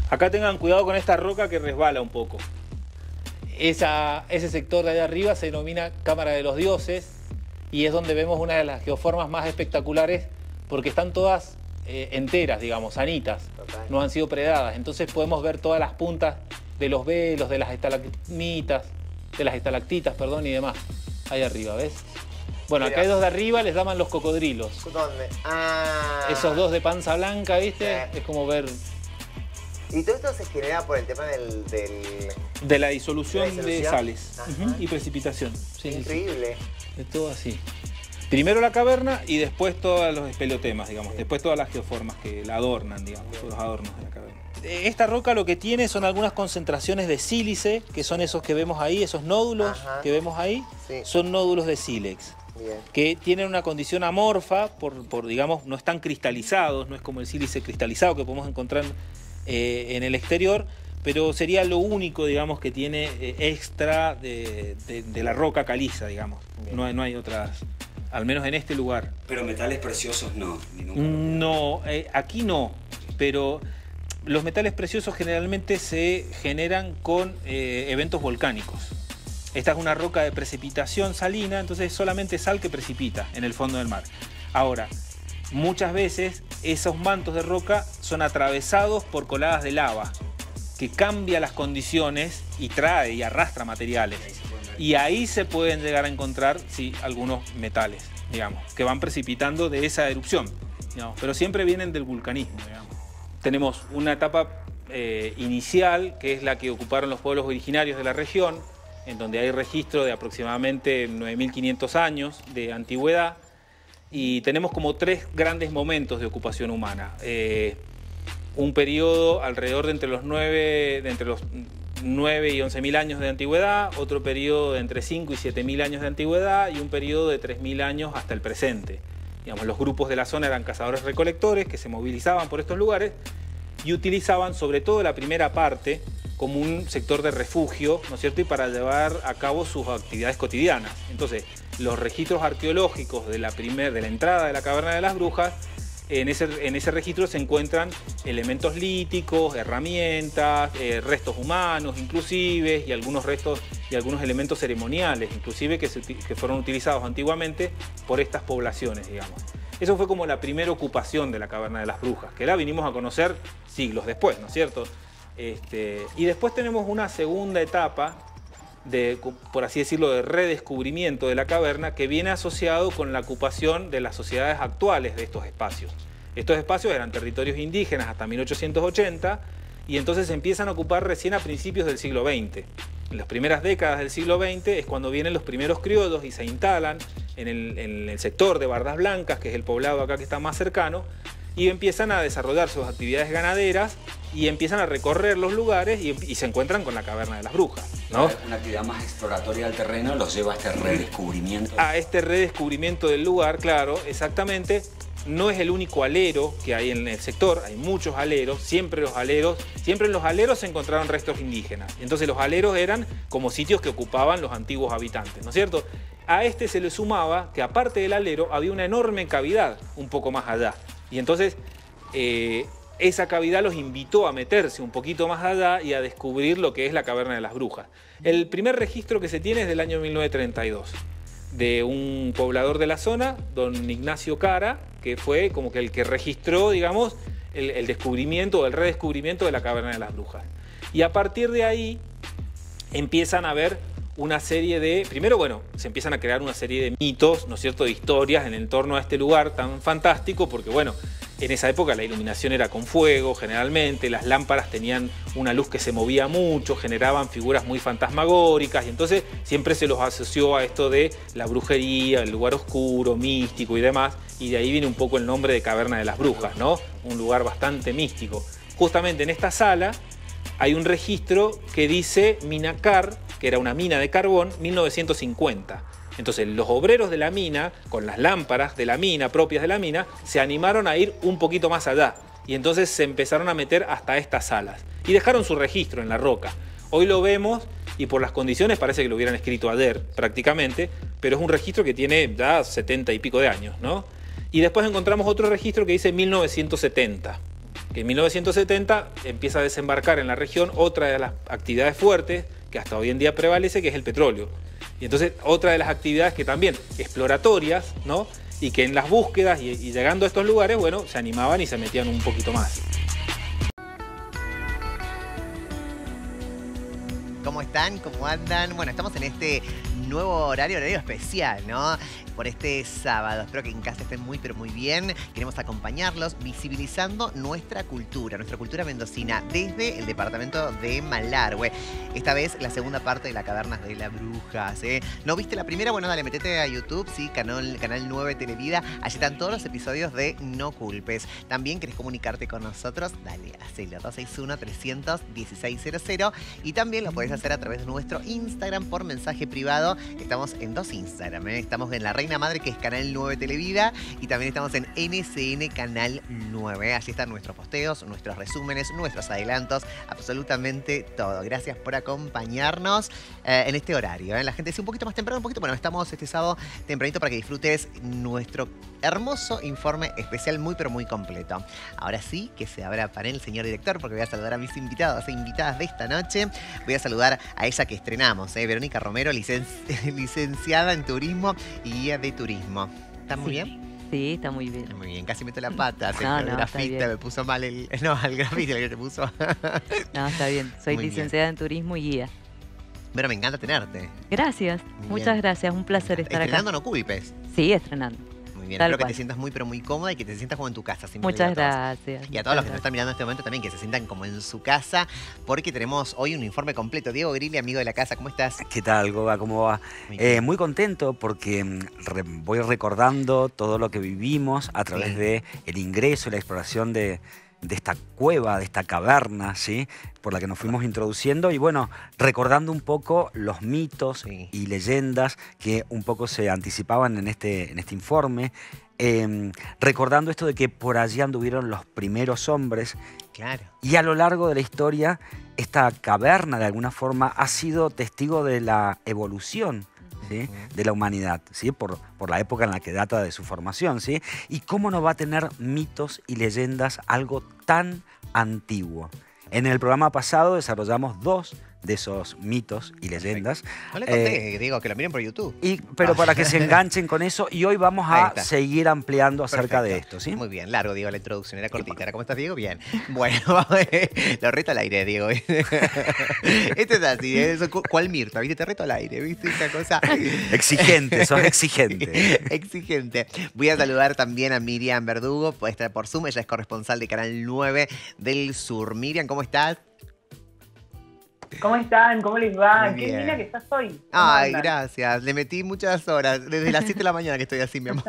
Acá tengan cuidado con esta roca que resbala un poco. Ese sector de allá arriba se denomina Cámara de los Dioses y es donde vemos una de las geoformas más espectaculares porque están todas enteras, digamos, sanitas, no han sido predadas. Entonces podemos ver todas las puntas de los velos, de las estalactitas, perdón, y demás. Ahí arriba, ¿ves? Bueno, acá hay dos de arriba, les llaman los cocodrilos. ¿Dónde? Ah. Esos dos de panza blanca, ¿viste? Es como ver... Y todo esto se genera por el tema de la disolución de sales y precipitación. Sí, increíble. Sí. Es todo así. Primero la caverna y después todos los espelotemas, digamos. Sí. Después todas las geoformas que la adornan, digamos, todos los adornos de la caverna. Esta roca lo que tiene son algunas concentraciones de sílice, que son esos que vemos ahí, esos nódulos que vemos ahí, son nódulos de sílex. Bien. Que tienen una condición amorfa, digamos, no están cristalizados, no es como el sílice cristalizado que podemos encontrar en el exterior, pero sería lo único, digamos, que tiene extra de la roca caliza, digamos. No hay otras, al menos en este lugar. Pero metales preciosos no. No, aquí no, pero los metales preciosos generalmente se generan con eventos volcánicos. Esta es una roca de precipitación salina, entonces es solamente sal que precipita en el fondo del mar. Ahora, muchas veces esos mantos de roca son atravesados por coladas de lava, que cambia las condiciones y trae y arrastra materiales. Y ahí se pueden llegar a encontrar, sí, algunos metales, digamos, que van precipitando de esa erupción, digamos, pero siempre vienen del vulcanismo, digamos. Tenemos una etapa inicial, que es la que ocuparon los pueblos originarios de la región, en donde hay registro de aproximadamente 9.500 años de antigüedad, y tenemos como tres grandes momentos de ocupación humana. Un periodo alrededor de entre los 9 y 11.000 años de antigüedad, otro periodo de entre 5 y 7.000 años de antigüedad y un periodo de 3.000 años hasta el presente. Digamos, los grupos de la zona eran cazadores-recolectores que se movilizaban por estos lugares y utilizaban sobre todo la primera parte como un sector de refugio, ¿no es cierto?, y para llevar a cabo sus actividades cotidianas. Entonces, los registros arqueológicos de la entrada de la Caverna de las Brujas, en ese registro se encuentran elementos líticos, herramientas, restos humanos inclusive, y algunos restos y algunos elementos ceremoniales, inclusive que fueron utilizados antiguamente por estas poblaciones, digamos. Eso fue como la primera ocupación de la Caverna de las Brujas, que la vinimos a conocer siglos después, ¿no es cierto? Y después tenemos una segunda etapa por así decirlo, de redescubrimiento de la caverna que viene asociado con la ocupación de las sociedades actuales de estos espacios. Estos espacios eran territorios indígenas hasta 1880 y entonces se empiezan a ocupar recién a principios del siglo XX. En las primeras décadas del siglo XX es cuando vienen los primeros criollos y se instalan en el sector de Bardas Blancas, que es el poblado acá que está más cercano, y empiezan a desarrollar sus actividades ganaderas y empiezan a recorrer los lugares y se encuentran con la Caverna de las Brujas, ¿no? Una actividad más exploratoria del terreno los lleva a este redescubrimiento. A este redescubrimiento del lugar, claro, exactamente. No es el único alero que hay en el sector, hay muchos aleros, siempre en los aleros se encontraron restos indígenas. Entonces los aleros eran como sitios que ocupaban los antiguos habitantes, ¿no es cierto? A este se le sumaba que aparte del alero había una enorme cavidad un poco más allá. Y entonces esa cavidad los invitó a meterse un poquito más allá y a descubrir lo que es la Caverna de las Brujas. El primer registro que se tiene es del año 1932, de un poblador de la zona, don Ignacio Cara, que fue como que el que registró, digamos, el descubrimiento o el redescubrimiento de la Caverna de las Brujas. Y a partir de ahí empiezan a haber una serie de... Primero, bueno, se empiezan a crear una serie de mitos, ¿no es cierto?, de historias en torno a este lugar tan fantástico, porque, bueno, en esa época la iluminación era con fuego, generalmente, las lámparas tenían una luz que se movía mucho, generaban figuras muy fantasmagóricas, y entonces siempre se los asoció a esto de la brujería, el lugar oscuro, místico y demás, y de ahí viene un poco el nombre de Caverna de las Brujas, ¿no? Un lugar bastante místico. Justamente en esta sala hay un registro que dice Minacar, que era una mina de carbón, 1950. Entonces los obreros de la mina, con las lámparas de la mina, propias de la mina, se animaron a ir un poquito más allá. Y entonces se empezaron a meter hasta estas salas. Y dejaron su registro en la roca. Hoy lo vemos y por las condiciones parece que lo hubieran escrito ayer prácticamente, pero es un registro que tiene ya 70 y pico de años, ¿no? Y después encontramos otro registro que dice 1970. que en 1970 empieza a desembarcar en la región otra de las actividades fuertes que hasta hoy en día prevalece, que es el petróleo. Y entonces otra de las actividades que también exploratorias, ¿no? Y que en las búsquedas y llegando a estos lugares, bueno, se animaban y se metían un poquito más. ¿Cómo están? ¿Cómo andan? Bueno, estamos en este nuevo horario especial, ¿no? Por este sábado. Espero que en casa estén muy, pero muy bien. Queremos acompañarlos visibilizando nuestra cultura mendocina desde el departamento de Malargüe. Esta vez la segunda parte de la Cavernas de las Brujas, ¿eh? ¿No viste la primera? Bueno, dale, metete a YouTube, sí, canal 9 Televida. Allí están todos los episodios de No Culpes. También querés comunicarte con nosotros, dale, hacelo, 261-300-1600. Y también lo podés hacer a través de nuestro Instagram por mensaje privado. Estamos en 2 Instagram, ¿eh? Estamos en la Reina Madre, que es Canal 9 Televida, y también estamos en NCN Canal 9. Allí están nuestros posteos, nuestros resúmenes, nuestros adelantos, absolutamente todo. Gracias por acompañarnos en este horario, ¿eh? La gente dice un poquito más temprano, un poquito. Bueno, estamos este sábado tempranito para que disfrutes nuestro hermoso informe especial, muy pero muy completo. Ahora sí, que se abra panel, señor director, porque voy a saludar a mis invitados e invitadas de esta noche. Voy a saludar a ella que estrenamos, Verónica Romero, licenciada en turismo y guía de turismo. ¿Está muy bien? Sí, está muy bien. Muy bien, casi meto la pata. No, el no, grafista me puso mal el... No, el grafista el que te puso. No, está bien. Soy Muy licenciada en turismo y guía. Pero me encanta tenerte. Gracias, Muy muchas bien. gracias. Un placer estar Estrenando acá. No Culpes. Sí, estrenando. Muy bien, Tal espero que cual. te sientas muy pero muy cómoda y que te sientas como en tu casa. Siempre Muchas digo a todos. gracias. Y a todos los que nos están mirando en este momento también, que se sientan como en su casa, porque tenemos hoy un informe completo. Diego Grilli, amigo de la casa, ¿cómo estás? ¿Qué tal, Goga? ¿Cómo va? Muy bien. Muy contento porque voy recordando todo lo que vivimos a través Sí. de el ingreso y la exploración de esta cueva, de esta caverna, ¿sí? Por la que nos fuimos introduciendo y bueno, recordando un poco los mitos Sí. y leyendas que un poco se anticipaban en este informe. Recordando esto de que por allí anduvieron los primeros hombres Claro. y a lo largo de la historia esta caverna de alguna forma ha sido testigo de la evolución, ¿sí? De la humanidad, ¿sí? Por la época en la que data de su formación, ¿sí? Y cómo no va a tener mitos y leyendas algo tan antiguo. En el programa pasado desarrollamos 2 de esos mitos y leyendas. No le conté, Diego, que lo miren por YouTube. Pero para que se enganchen con eso, y hoy vamos Ahí a está. seguir ampliando acerca de Perfecto. esto, ¿sí? Muy bien, largo, Diego, la introducción. Era cortita. ¿Cómo estás, Diego? Bien. Bueno, lo reto al aire, Diego. Este es así, ¿eh? ¿Cuál Mirta? ¿Viste? Te reto al aire, ¿viste? Esta cosa. Exigente, sos exigente. Exigente. Voy a saludar también a Miriam Verdugo, puede estar por Zoom. Ella es corresponsal de Canal 9 del Sur. Miriam, ¿cómo estás? ¿Cómo están? ¿Cómo les va? Muy Qué bien. linda que estás hoy. ¿Cómo Ay, andan? gracias. Le metí muchas horas. Desde las 7 de la mañana que estoy así, mi amor.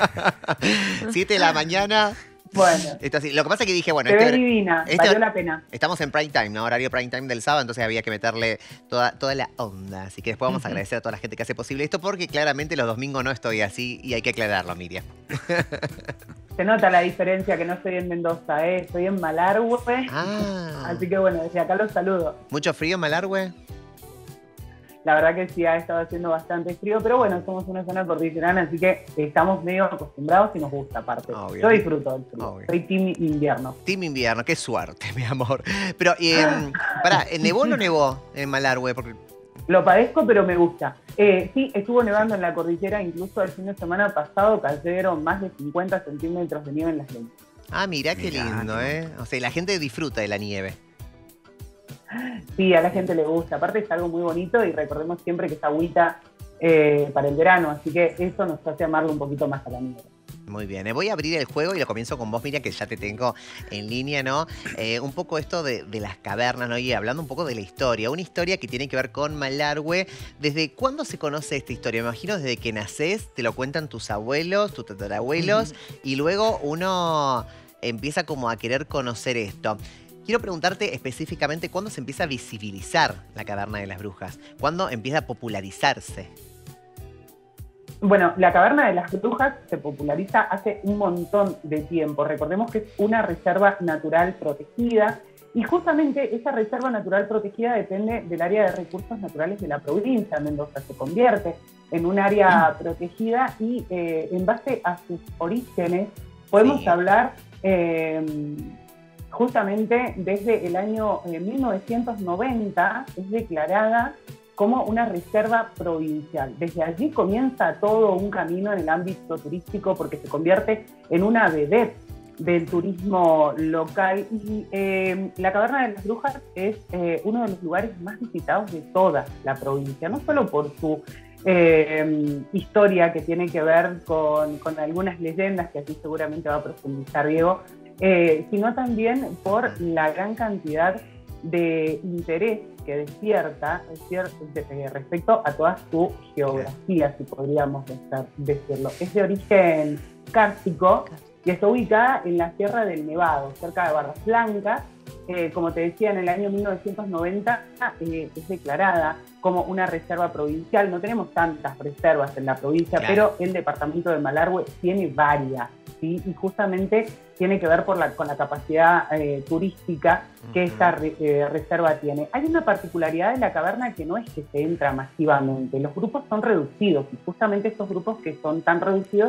7 de la mañana. Bueno, Esto así. Lo que pasa es que dije, bueno, te ves hora- divina, este valió hora- la pena. estamos en prime time, ¿no? Horario prime time del sábado, entonces había que meterle toda la onda. Así que después vamos a agradecer a toda la gente que hace posible esto, porque claramente los domingos no estoy así y hay que aclararlo, Miriam. Se nota la diferencia que no estoy en Mendoza, estoy en Malargüe. Ah, Así que bueno, desde acá los saludo. ¿mucho frío en Malargüe? La verdad que sí, ha estado haciendo bastante frío, pero bueno, somos una zona cordillerana, así que estamos medio acostumbrados y nos gusta aparte. Obvio. Yo disfruto del frío, Obvio. soy team invierno. Team invierno, qué suerte, mi amor. Pero, pará, ¿nevó o no nevó en Malargüe? Porque Lo padezco, pero me gusta. Sí, estuvo nevando en la cordillera, incluso el fin de semana pasado cayeron más de 50 centímetros de nieve en las leñas. mirá qué Mirá, lindo, qué ¿eh? O sea, la gente disfruta de la nieve. Sí, a la gente le gusta. Aparte es algo muy bonito y recordemos siempre que es agüita para el verano, así que eso nos hace amarlo un poquito más a la nieve. Muy bien, voy a abrir el juego y lo comienzo con vos, Miriam, que ya te tengo en línea, ¿no? Un poco esto de las cavernas, ¿no? Y hablando un poco de la historia, una historia que tiene que ver con Malargüe. ¿Desde cuándo se conoce esta historia? Me imagino desde que nacés, te lo cuentan tus abuelos, tus tatarabuelos, y luego uno empieza como a querer conocer esto. Quiero preguntarte específicamente cuándo se empieza a visibilizar la Caverna de las Brujas, cuándo empieza a popularizarse. Bueno, la Caverna de las Brujas se populariza hace un montón de tiempo. Recordemos que es una reserva natural protegida y justamente esa reserva natural protegida depende del área de recursos naturales de la provincia de Mendoza. Se convierte en un área protegida y en base a sus orígenes podemos Sí. hablar justamente desde el año 1990 es declarada como una reserva provincial. Desde allí comienza todo un camino en el ámbito turístico porque se convierte en una vedette del turismo local y la Caverna de las Brujas es uno de los lugares más visitados de toda la provincia, no solo por su historia que tiene que ver con algunas leyendas que aquí seguramente va a profundizar Diego, sino también por la gran cantidad de interés que despierta respecto a toda su geografía, si podríamos decirlo. Es de origen kárstico y está ubicada en la Sierra del Nevado, cerca de Barras Blancas. Como te decía, en el año 1990 es declarada como una reserva provincial. No tenemos tantas reservas en la provincia, pero el departamento de Malargüe tiene varias, ¿sí? Y justamente tiene que ver con la capacidad turística que esta reserva tiene. Hay una particularidad de la caverna que no es que se entra masivamente, los grupos son reducidos y justamente estos grupos que son tan reducidos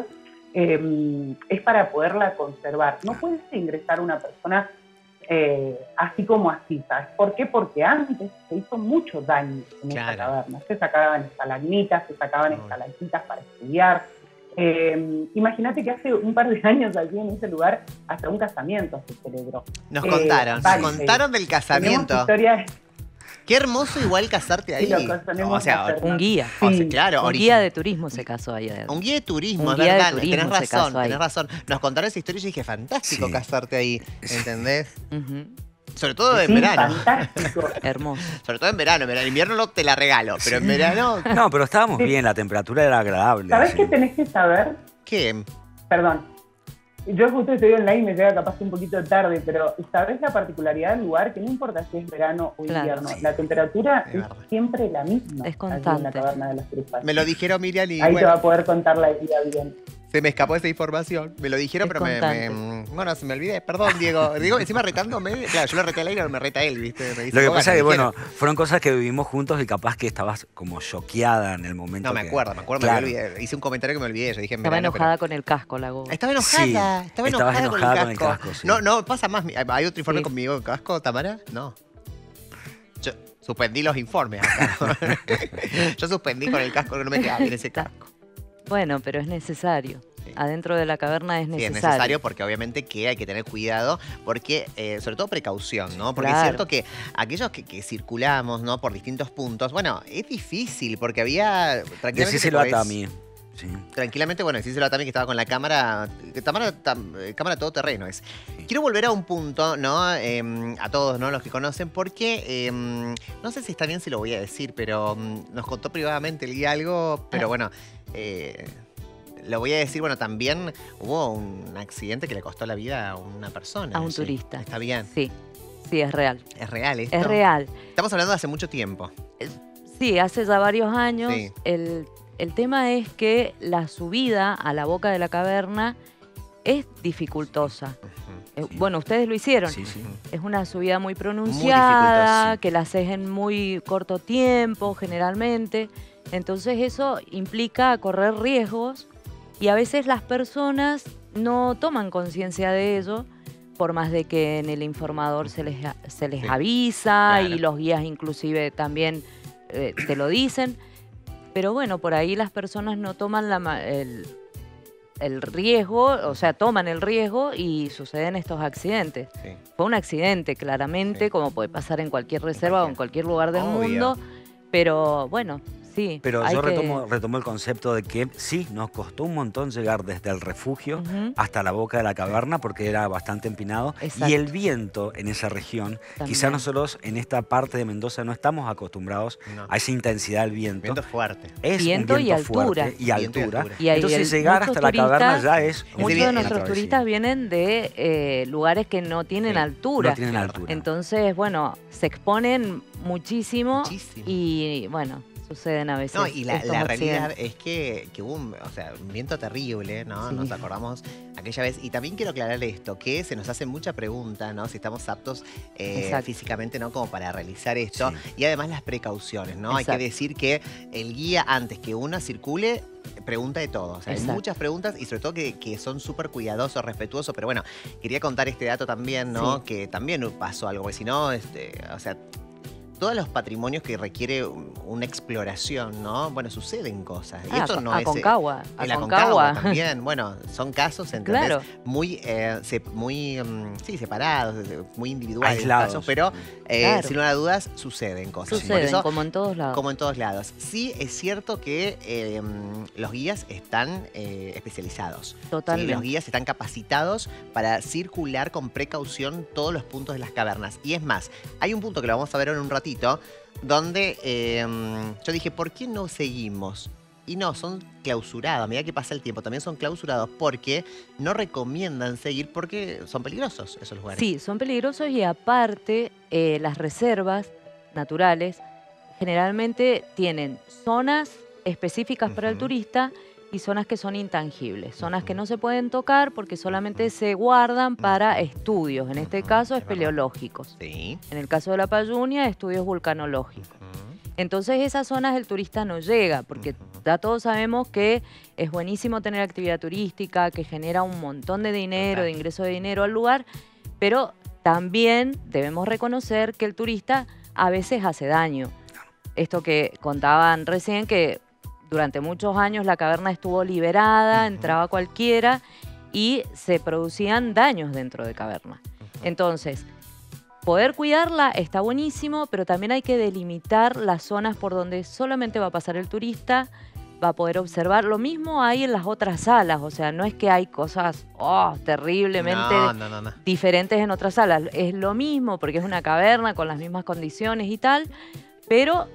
es para poderla conservar. No puede ingresar una persona así como así, ¿sabes? ¿Por qué? Porque antes se hizo mucho daño en esta caverna. Se sacaban estalagmitas, se sacaban estalactitas para estudiar. Imagínate que hace un par de años allí en ese lugar hasta un casamiento se celebró. Nos contaron del casamiento. Qué hermoso igual casarte ahí. O sea, un guía. Sí. O sea, claro, un guía de turismo se casó ahí adentro. Un guía de turismo, es verdad. Tenés razón. Nos contaron esa historia y yo dije, fantástico casarte ahí, ¿entendés? Sobre todo en verano. Fantástico. Hermoso. Sobre todo en verano. En invierno no te la regalo, pero en verano... No, pero estábamos bien, la temperatura era agradable. ¿Sabés qué tenés que saber? ¿Qué? Perdón. Yo justo estoy online, me llega capaz un poquito tarde, pero ¿sabés la particularidad del lugar? Que no importa si es verano o invierno, la temperatura es siempre la misma. Es constante. En la Caverna de las Brujas. Me lo dijeron Miriam y... Ahí te va a poder contar la vida bien. Se me escapó esa información. Me lo dijeron, pero bueno, se me olvidé. Perdón, Diego. Diego, encima retándome. Claro, yo lo reté al aire, me reta él, ¿viste? Me dice, lo que pasa es que, bueno, fueron cosas que vivimos juntos y capaz que estabas como choqueada en el momento. No, me acuerdo, claro. Me olvidé. Hice un comentario que me olvidé. Yo dije, estaba enojada con el casco, la Gogo. Estaba enojada. Sí, estaba enojada con el casco. Sí. No, pasa más. ¿Hay otro informe conmigo en casco, Tamara? No. Yo suspendí los informes acá. Yo suspendí con el casco, que no me quedaba bien ese casco. Bueno, pero es necesario. Adentro de la caverna es necesario. Sí, es necesario porque obviamente que hay que tener cuidado, porque sobre todo precaución, ¿no? Porque es cierto que aquellos que circulamos, ¿no? Por distintos puntos, bueno, es difícil porque había... Decíselo a Tami. Sí. Tranquilamente, bueno, decíselo a Tami que estaba con la cámara todoterreno es. Quiero volver a un punto, ¿no? A todos, ¿no? Los que conocen, porque no sé si está bien si lo voy a decir, pero nos contó privadamente el algo, pero bueno... lo voy a decir, bueno, también hubo un accidente que le costó la vida a una persona. A un turista. ¿Está bien? Sí, es real. ¿Es real esto? Es real. Estamos hablando de hace mucho tiempo. Sí, hace ya varios años. Sí. El tema es que la subida a la boca de la caverna es dificultosa. Bueno, ustedes lo hicieron. Sí, sí. Es una subida muy pronunciada, sí. que la haces en muy corto tiempo, generalmente. Entonces eso implica correr riesgos y a veces las personas no toman conciencia de ello, por más de que en el informador se les avisa, y los guías inclusive también te lo dicen. Pero bueno, por ahí las personas no toman el riesgo, o sea, toman el riesgo y suceden estos accidentes. Sí. Fue un accidente, claramente, como puede pasar en cualquier reserva o en cualquier lugar del mundo, pero bueno... Sí, pero yo retomo el concepto de que sí, nos costó un montón llegar desde el refugio hasta la boca de la caverna porque era bastante empinado. Exacto. Y el viento en esa región, quizás nosotros en esta parte de Mendoza no estamos acostumbrados a esa intensidad del viento. Viento fuerte. Es viento un viento y altura. Fuerte y altura. Y entonces llegar hasta la caverna ya es... Muchos de nuestros turistas vienen de lugares que no tienen altura. No tienen altura. Entonces, bueno, se exponen muchísimo. Y bueno... suceden a veces. No, y la estos realidad accidentes. es que hubo un viento terrible, ¿no? Sí. Nos acordamos aquella vez. Y también quiero aclarar esto, que se nos hace mucha pregunta, ¿no? Si estamos aptos físicamente, ¿no? Como para realizar esto. Sí. Y además las precauciones, ¿no? Hay Exacto. que decir que el guía, antes que uno circule, pregunta de todo. O sea, hay Exacto. muchas preguntas y sobre todo que son súper cuidadosos, respetuosos. Pero bueno, quería contar este dato también, ¿no? Sí. Que también pasó algo, porque si no, o sea, todos los patrimonios que requiere una exploración, ¿no? Bueno, suceden cosas. Y esto no es... Aconcagua. El Aconcagua. Aconcagua también. Bueno, son casos, ¿entendés? Claro. Muy, sí, separados, muy individuales. Aislados. Casos, pero Claro. sin lugar a dudas suceden cosas. Por Suceden, eso, como en todos lados. como en todos lados. Sí, es cierto que los guías están especializados. Totalmente. Sí, los guías están capacitados para circular con precaución todos los puntos de las cavernas. Y es más, hay un punto que lo vamos a ver en un ratito, donde yo dije, ¿por qué no seguimos? Y no, son clausurados. A medida que pasa el tiempo, también son clausurados porque no recomiendan seguir porque son peligrosos esos lugares. Sí, son peligrosos y aparte las reservas naturales generalmente tienen zonas específicas para el Ujú. turista y zonas que son intangibles, zonas que no se pueden tocar porque solamente se guardan para estudios, en este Ujú, caso es verdad. espeleológicos, Sí. en el caso de la Payunia, estudios vulcanológicos. Ujú. Entonces esas zonas el turista no llega, porque Ujú. ya todos sabemos que es buenísimo tener actividad turística, que genera un montón de dinero, Total. de ingreso de dinero al lugar, pero también debemos reconocer que el turista a veces hace daño. Esto que contaban recién, que durante muchos años la caverna estuvo liberada, Ujú. entraba cualquiera y se producían daños dentro de caverna. Entonces, poder cuidarla está buenísimo, pero también hay que delimitar las zonas por donde solamente va a pasar el turista, va a poder observar. Lo mismo hay en las otras salas, o sea, no es que hay cosas terriblemente No. diferentes en otras salas. Es lo mismo porque es una caverna con las mismas condiciones y tal, pero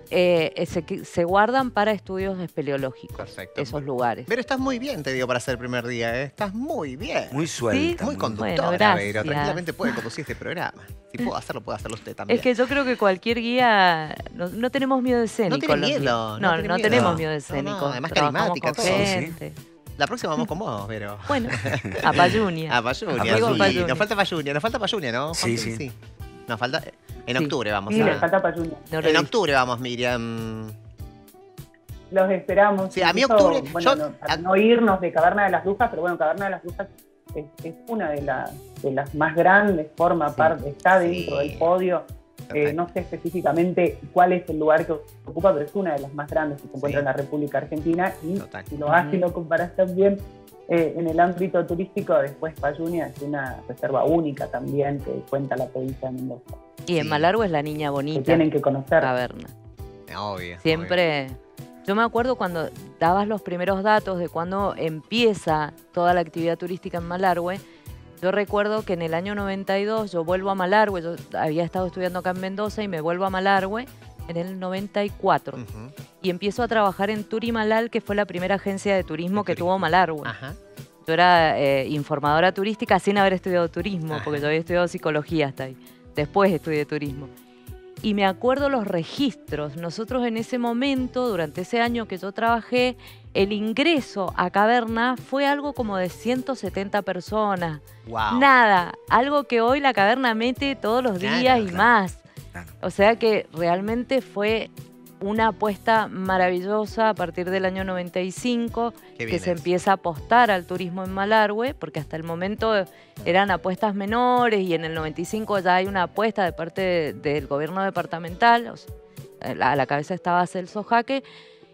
se guardan para estudios espeleológicos, Perfecto. esos lugares. Pero estás muy bien, te digo, para ser el primer día, ¿eh? Estás muy bien. Muy suelta. Muy muy- conductora, Bueno, gracias. Vero. Tranquilamente puede conducir este programa. Si puedo hacerlo, puede hacerlo usted también. Es que yo creo que cualquier guía, no tenemos miedo escénico. tiene los miedo, guías. no No, tiene no miedo. tenemos No, miedo no, escénico. además Trabajamos carismática, con todo, sí. gente. La próxima vamos con vos, Vero. Bueno, a Payunia. A Payunia. Amigo Sí. Payunia. Nos falta Payunia, ¿no? Sí, Juanpi? sí. Nos falta... En Sí. octubre vamos Sí, a... les falta Payunia. No En reviso. octubre vamos, Miriam. Los esperamos. Sí, a mí Incluso, octubre, bueno, yo- para no irnos de Caverna de las Brujas, pero bueno, Caverna de las Brujas es una de las más grandes, forma parte, está dentro Sí. del podio. Total. No sé específicamente cuál es el lugar que ocupa, pero es una de las más grandes que se encuentra Sí. en la República Argentina. Y Total. si lo vas y lo comparas también en el ámbito turístico, después Payunia es una reserva única también que cuenta la provincia de Mendoza, Y en Sí. Malargüe es la niña que bonita, tienen que conocer. caverna. Obvio. Siempre. Yo me acuerdo cuando dabas los primeros datos de cuando empieza toda la actividad turística en Malargüe. Yo recuerdo que en el año 92 yo vuelvo a Malargüe, yo había estado estudiando acá en Mendoza y me vuelvo a Malargüe en el 94. Ujú. Y empiezo a trabajar en Turimalal, que fue la primera agencia de turismo De que turismo. tuvo Malargüe. Ajá. Yo era informadora turística sin haber estudiado turismo, Ajá. porque yo había estudiado psicología hasta ahí. Después estudié turismo. Y me acuerdo los registros. Nosotros en ese momento, durante ese año que yo trabajé, el ingreso a caverna fue algo como de 170 personas. Wow. Nada, algo que hoy la caverna mete todos los Claro, días y claro. más. Claro. O sea que realmente fue una apuesta maravillosa a partir del año 95, Qué que bien se eso. empieza a apostar al turismo en Malargüe, porque hasta el momento eran apuestas menores y en el 95 ya hay una apuesta de parte del gobierno departamental, o sea, a la cabeza estaba Celso Jaque,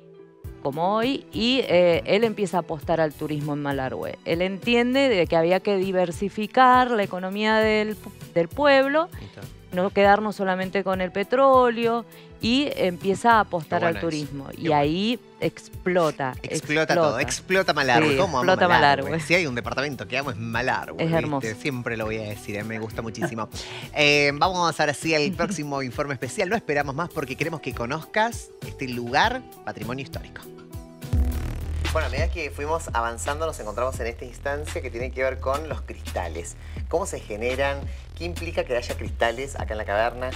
como hoy, y él empieza a apostar al turismo en Malargüe. Él entiende de que había que diversificar la economía del pueblo, no quedarnos solamente con el petróleo, y empieza a apostar Qué bueno al eso, turismo. qué Y bueno. ahí explota. Explota todo, explota Malargüe. Sí, ¿Cómo amo explota Malargüe? Malargüe. Si hay un departamento que amo es Malargüe. Es ¿viste? hermoso. Siempre lo voy a decir, me gusta muchísimo. Vamos ahora sí al próximo informe especial. No esperamos más porque queremos que conozcas este lugar, patrimonio histórico. Bueno, a medida que fuimos avanzando nos encontramos en esta instancia que tiene que ver con los cristales. ¿Cómo se generan? ¿Qué implica que haya cristales acá en la caverna?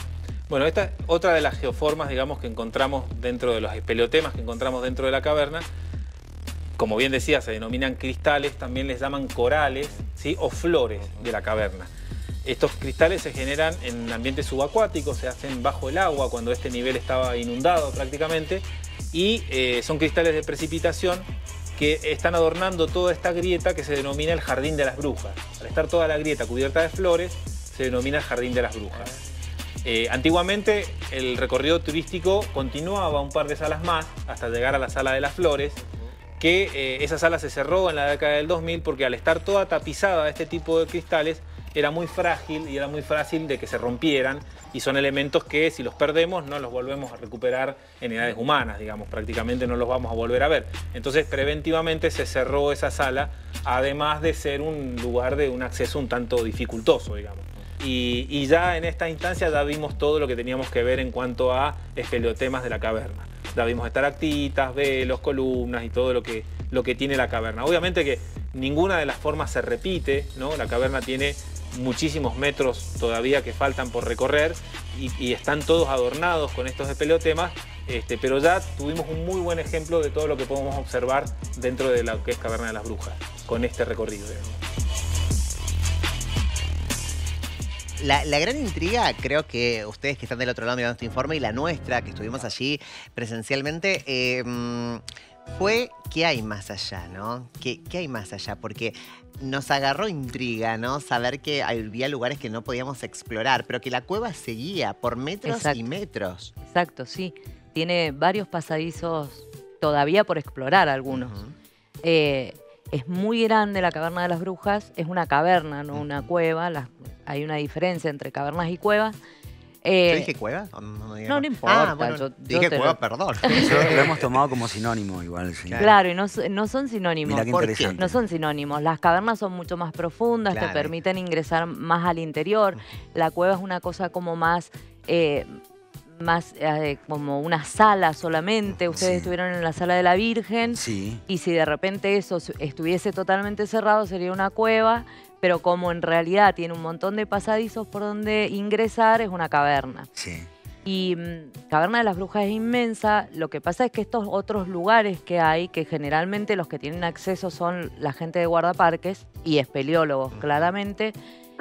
Bueno, esta es otra de las geoformas, digamos, que encontramos dentro de los espeleotemas que encontramos dentro de la caverna. Como bien decía, se denominan cristales, también les llaman corales, ¿sí? O flores de la caverna. Estos cristales se generan en ambientes subacuáticos, se hacen bajo el agua cuando este nivel estaba inundado prácticamente, y son cristales de precipitación que están adornando toda esta grieta que se denomina el Jardín de las Brujas. Al estar toda la grieta cubierta de flores, se denomina el Jardín de las Brujas. Antiguamente el recorrido turístico continuaba un par de salas más hasta llegar a la Sala de las Flores, que esa sala se cerró en la década del 2000 porque al estar toda tapizada de este tipo de cristales era muy frágil y era muy fácil de que se rompieran, y son elementos que si los perdemos no los volvemos a recuperar en edades humanas, digamos, prácticamente no los vamos a volver a ver. Entonces preventivamente se cerró esa sala, además de ser un lugar de un acceso un tanto dificultoso, digamos. Y ya en esta instancia ya vimos todo lo que teníamos que ver en cuanto a espeleotemas de la caverna. Ya vimos estalactitas, velos, columnas y todo lo que tiene la caverna. Obviamente que ninguna de las formas se repite, ¿no? La caverna tiene muchísimos metros todavía que faltan por recorrer y están todos adornados con estos espeleotemas, pero ya tuvimos un muy buen ejemplo de todo lo que podemos observar dentro de lo que es Caverna de las Brujas, con este recorrido, digamos. La gran intriga, creo que ustedes que están del otro lado mirando este informe y la nuestra, que estuvimos allí presencialmente, fue qué hay más allá, ¿no? ¿Qué hay más allá? Porque nos agarró intriga, ¿no? Saber que había lugares que no podíamos explorar, pero que la cueva seguía por metros Exacto. y metros. Exacto, sí. Tiene varios pasadizos todavía por explorar algunos. Es muy grande la Caverna de las Brujas, es una caverna, no una cueva. Hay una diferencia entre cavernas y cuevas. ¿Yo dije cueva? No importa. Ah, bueno, yo dije te cueva, lo- perdón. Lo hemos tomado como sinónimo igual. Sí. Claro, y no son sinónimos. Mirá qué ¿Por qué? interesante. No son sinónimos. Las cavernas son mucho más profundas, Claro. te permiten ingresar más al interior. La cueva es una cosa como más como una sala solamente. Ustedes Sí. estuvieron en la Sala de la Virgen. Sí. Y si de repente eso estuviese totalmente cerrado, sería una cueva. Pero como en realidad tiene un montón de pasadizos por donde ingresar, es una caverna. Sí. Y Caverna de las Brujas es inmensa. Lo que pasa es que estos otros lugares que hay, que generalmente los que tienen acceso son la gente de guardaparques y espeleólogos, claramente,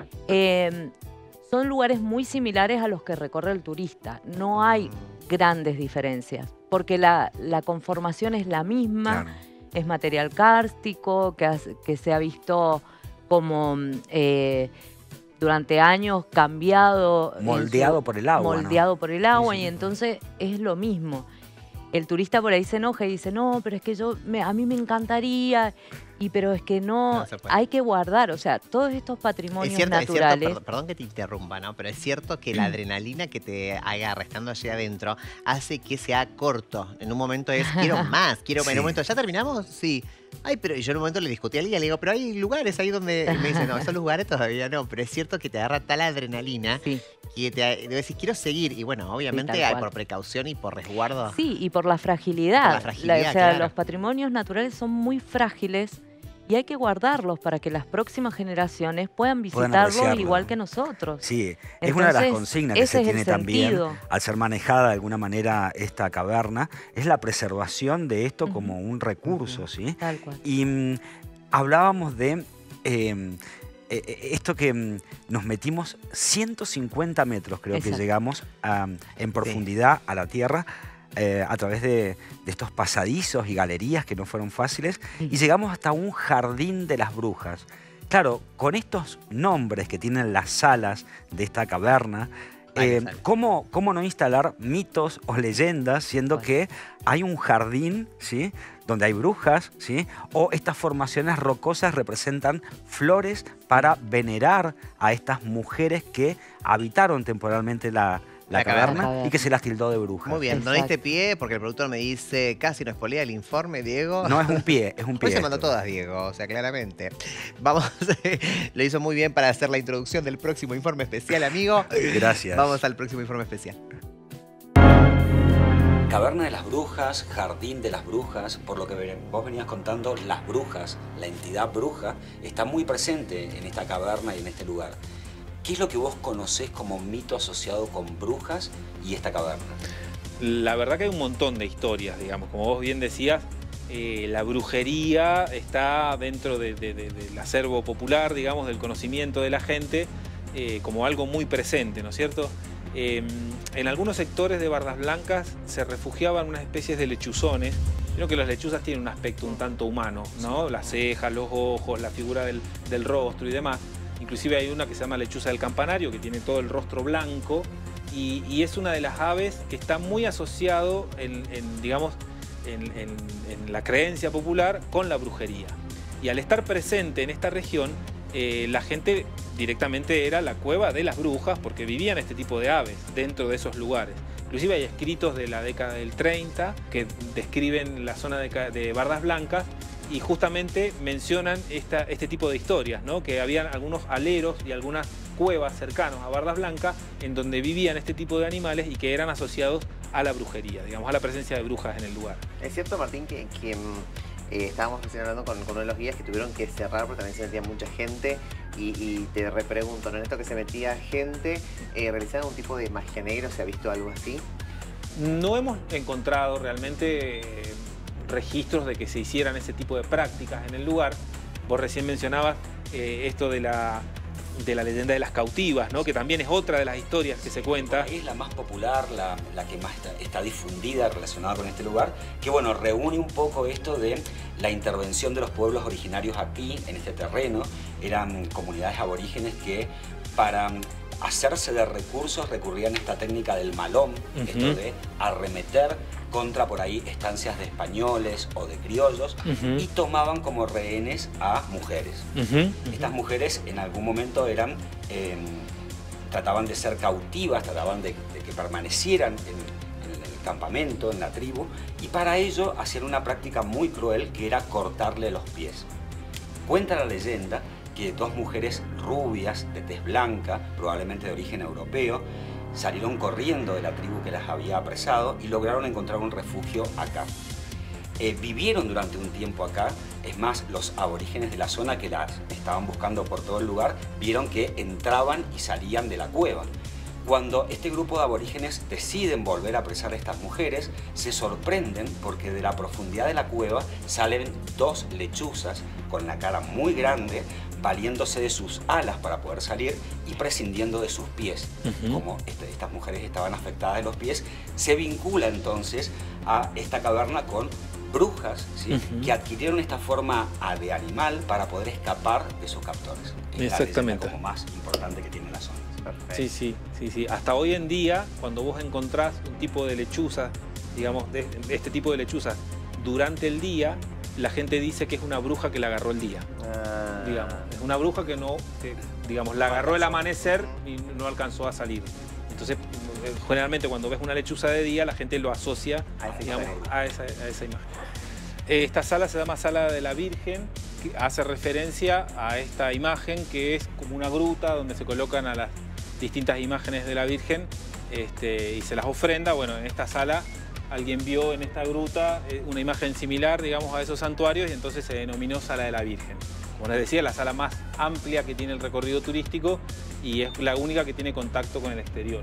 son lugares muy similares a los que recorre el turista. No hay grandes diferencias, porque la conformación es la misma, Claro. es material kárstico, que se ha visto como durante años cambiado. Moldeado por el agua, ¿no? Moldeado por el agua, Sí, sí. y entonces es lo mismo. El turista por ahí se enoja y dice, no, pero es que a mí me encantaría, pero es que No se puede. hay que guardar, o sea, todos estos patrimonios naturales. Perdón que te interrumpa, ¿no? Pero es cierto que la adrenalina que te agarra estando allí adentro hace que sea corto. En un momento es, quiero más, quiero... Sí. En un momento, ¿ya terminamos? Sí. Ay, pero yo en un momento le discutí a alguien, le digo, pero hay lugares ahí donde... Y me dice, no, esos lugares todavía no. Pero es cierto que te agarra tal adrenalina Sí. que te decís, quiero seguir. Y bueno, obviamente tal cual. por precaución y por resguardo. Sí, y por la fragilidad. Por la fragilidad, o sea, claro. los patrimonios naturales son muy frágiles y hay que guardarlos para que las próximas generaciones puedan visitarlos apreciarlo, igual ¿no? que nosotros. Sí, es una de las Entonces, consignas que ese se es el tiene también sentido. al ser manejada de alguna manera esta caverna, es la preservación de esto como un recurso, ¿sí? Tal cual. Y hablábamos de esto que nos metimos 150 metros, creo que Exacto. llegamos en profundidad a la tierra. A través de estos pasadizos y galerías que no fueron fáciles, y llegamos hasta un jardín de las brujas. Claro, con estos nombres que tienen las salas de esta caverna, ¿cómo no instalar mitos o leyendas, siendo que hay un jardín, ¿sí?, donde hay brujas, ¿sí?, o estas formaciones rocosas representan flores para venerar a estas mujeres que habitaron temporalmente la caverna y que se las tildó de brujas? Muy bien, no Exacto. diste pie porque el productor me dice, casi no espolea el informe, Diego. No, es un pie, es un pie. Hoy se mandó esto. todas, Diego, o sea, claramente. Vamos, lo hizo muy bien para hacer la introducción del próximo informe especial, amigo. Gracias. Vamos al próximo informe especial. Caverna de las Brujas, Jardín de las Brujas, por lo que vos venías contando, las brujas, la entidad bruja, está muy presente en esta caverna y en este lugar. ¿Qué es lo que vos conocés como mito asociado con brujas y esta caverna? La verdad que hay un montón de historias, digamos, como vos bien decías, la brujería está dentro del acervo popular, digamos, del conocimiento de la gente, como algo muy presente, ¿no es cierto? En algunos sectores de Bardas Blancas se refugiaban unas especies de lechuzones. Creo que las lechuzas tienen un aspecto un tanto humano, ¿no? Las cejas, los ojos, la figura del rostro y demás. Inclusive hay una que se llama lechuza del campanario, que tiene todo el rostro blanco y es una de las aves que está muy asociado digamos, en la creencia popular con la brujería. Y al estar presente en esta región, la gente directamente era la cueva de las brujas porque vivían este tipo de aves dentro de esos lugares. Inclusive hay escritos de la década del 30 que describen la zona de Bardas Blancas y justamente mencionan este tipo de historias, ¿no? Que habían algunos aleros y algunas cuevas cercanos a Bardas Blancas en donde vivían este tipo de animales y que eran asociados a la brujería, digamos, a la presencia de brujas en el lugar. Es cierto, Martín, que estábamos recién hablando con uno de los guías que tuvieron que cerrar porque también se metía mucha gente y te repregunto, ¿no? En esto que se metía gente, ¿realizaban un tipo de magia negra? ¿Se ha visto algo así? No hemos encontrado realmente registros de que se hicieran ese tipo de prácticas en el lugar. Vos recién mencionabas esto de la leyenda de las cautivas, ¿no? Que también es otra de las historias que se cuenta. Es la más popular, la que más está difundida relacionada con este lugar, que bueno, reúne un poco esto de la intervención de los pueblos originarios aquí, en este terreno. Eran comunidades aborígenes que para hacerse de recursos recurrían a esta técnica del malón, esto de arremeter contra por ahí estancias de españoles o de criollos y tomaban como rehenes a mujeres. Estas mujeres en algún momento trataban de ser cautivas, trataban de que permanecieran en el campamento, en la tribu, y para ello hacían una práctica muy cruel que era cortarle los pies. Cuenta la leyenda que dos mujeres rubias, de tez blanca, probablemente de origen europeo, salieron corriendo de la tribu que las había apresado y lograron encontrar un refugio acá. Vivieron durante un tiempo acá, es más, los aborígenes de la zona que las estaban buscando por todo el lugar, vieron que entraban y salían de la cueva. Cuando este grupo de aborígenes deciden volver a apresar a estas mujeres, se sorprenden porque de la profundidad de la cueva salen dos lechuzas con la cara muy grande, valiéndose de sus alas para poder salir y prescindiendo de sus pies. Como estas mujeres estaban afectadas de los pies, se vincula entonces a esta caverna con brujas, ¿sí? Que adquirieron esta forma de animal para poder escapar de sus captores. Es exactamente. La como más importante que tiene la zona. Sí. Hasta hoy en día, cuando vos encontrás un tipo de lechuza, digamos, de este tipo de lechuza durante el día, la gente dice que es una bruja que la agarró el día. Digamos, es una bruja que digamos, la agarró el amanecer y no alcanzó a salir. Entonces, generalmente cuando ves una lechuza de día, la gente lo asocia, digamos, a esa imagen. Esta sala se llama Sala de la Virgen, que hace referencia a esta imagen que es como una gruta donde se colocan a las distintas imágenes de la Virgen y se las ofrenda. Bueno, en esta sala alguien vio en esta gruta una imagen similar, digamos, a esos santuarios y entonces se denominó Sala de la Virgen. Como les decía, la sala más amplia que tiene el recorrido turístico y es la única que tiene contacto con el exterior.